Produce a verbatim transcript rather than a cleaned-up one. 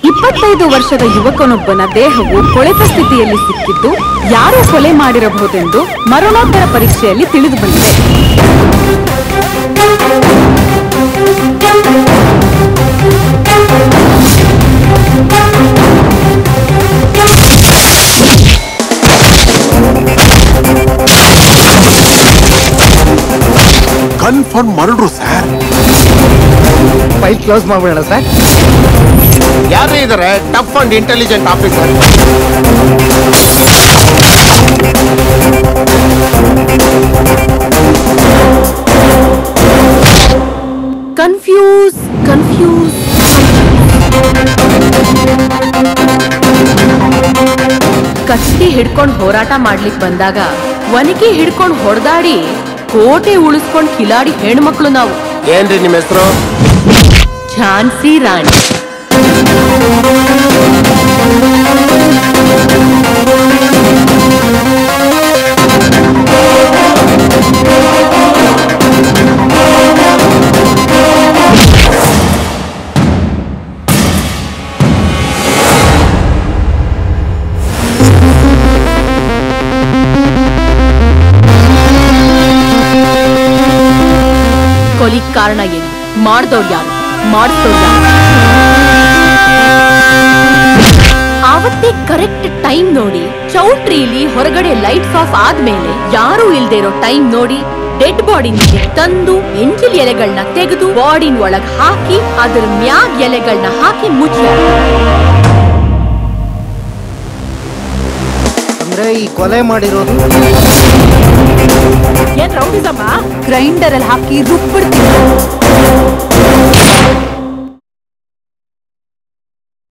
ಇಪ್ಪತ್ತೈದು ವರ್ಷದ ಯುವಕನೊಬ್ಬನ ದೇಹವು ಕೊಳೆತ ಸ್ಥಿತಿಯಲ್ಲಿ ಸಿಕ್ಕಿದ್ದು ಯಾರು ಕೊಲೆ ಮಾಡಿರಬಹುದೆಂದು ಮರಣೋತ್ತರ ಪರೀಕ್ಷೆಯಲ್ಲಿ ತಿಳಿದು ಬಂದಿದೆ. ಕನ್ಫರ್ಮ್ ಮಾಡಿದ್ರು ಸರ್. ಫೈಲ್ ಕ್ಲೋಸ್ ಮಾಡ್ಬಿಡೋಣ ಸರ್. ಯಾರೇ ಇದಾರೆ tough and intelligent officer. Confuse confuse ಕತ್ತಿ ಹಿಡ್ಕೊಂಡು ಹೋರಾಟ ಮಾಡ್ಲಿಕ್ಕೆ ಬಂದಾಗ ಒನಕೆ ಹಿಡ್ಕೊಂಡು ಹೊಡೆದಾಡಿ ಕೋಟೆ ಉಳಿಸ್ಕೊಂಡು ಕಿಲಾಡಿ ಹೆಣ್ಮಕ್ಳು ನಾವು. ಏನ್ರಿ ನಿಮ್ಮ ಹೆಸರು? ಝಾನ್ಸಿ ರಾಣಿ. ಕೊಲಿಗ್ ಕಾರಣ ಏನು? ಮಾಡ್ದವ್ರು ಯಾರು? ಮಾಡಿಸ್ದವ್ರು ಯಾರು? ಆವತ್ತೇ ಕರೆಕ್ಟ್ ಟೈಮ್ ನೋಡಿ ಚೌಟ್ರಿಲಿ ಹೊರಗಡೆ ಲೈಟ್ಸ್ ಆಫ್ ಆದ್ಮೇಲೆ ಯಾರು ಇಲ್ದೇ ಇರೋ ಟೈಮ್ ನೋಡಿ ಡೆಡ್ ಬಾಡಿನ ತಂದು ಎಂಜಿಲ್ ಎಲೆಗಳನ್ನ ತೆಗೆದು ಬಾಡಿನ ಒಳಗ್ ಹಾಕಿ ಅದ್ರ ಮ್ಯಾಗ್ ಎಲೆಗಳನ್ನ ಹಾಕಿ ಮುಚ್ಚ. ಅಂದ್ರೆ ಈ ಕೊಲೆ ಮಾಡಿರೋದು ಏನ್ ರೌಡಿಸಮ್ಮ? ಗ್ರೈಂಡರ್ ಅಲ್ಲಿ ಹಾಕಿ ರುಬ್ಬಿಡ್ತೀನಿ.